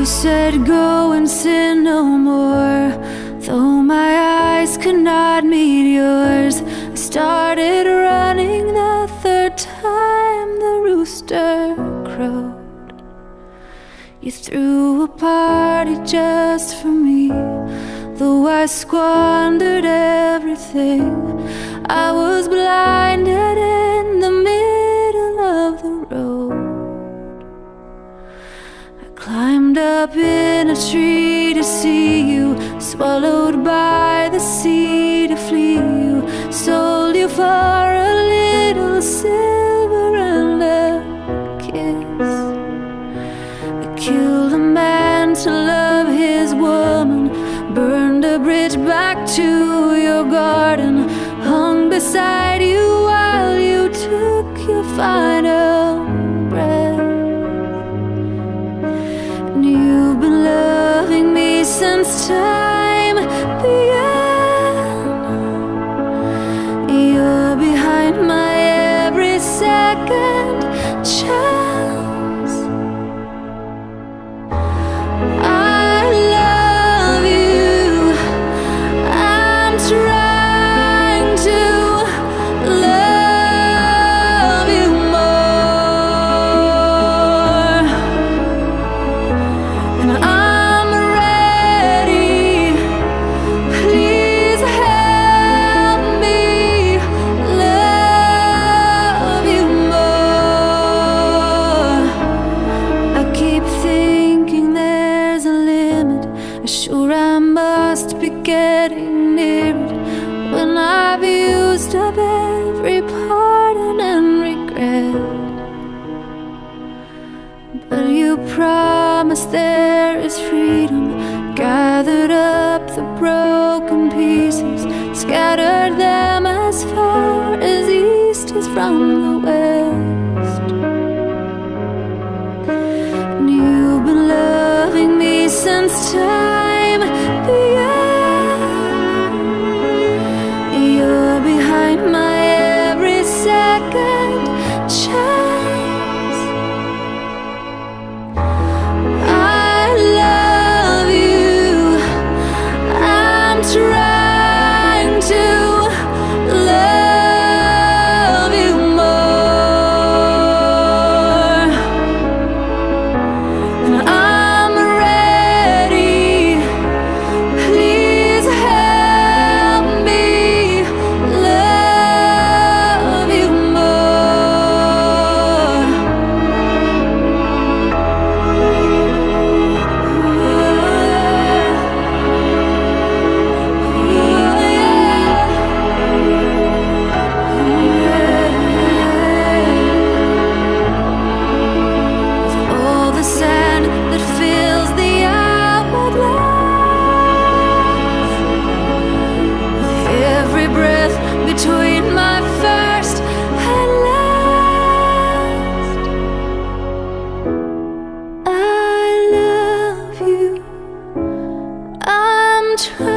You said go and sin no more. Though my eyes could not meet yours, I started running the third time the rooster crowed. You threw a party just for me, though I squandered everything. I was blinded in the middle of the road. I climbed up in a tree to see you, swallowed by the sea to flee you, sold you for a little silver and a kiss. I killed a man to love his woman, burned a bridge back to your garden, hung beside you while you took your final breath. And you've been loving me since time began. You're behind my every second chance. I love you. I'm trying to love you more, and I'm ready. Please help me love you more. I keep thinking there's a limit. Sure, I must be getting near it, when I've used up every pardon and regret. But you promised there is freedom, gathered up the broken pieces, scattered them as far as east is from the west. And you've been loving me since time began. You're behind my every second chance. I love you. I'm trying to love you more, and I'm ready. Please help me love you more. With all the sand that fills the hourglass, with every breath between my first and last, I love you. I'm trying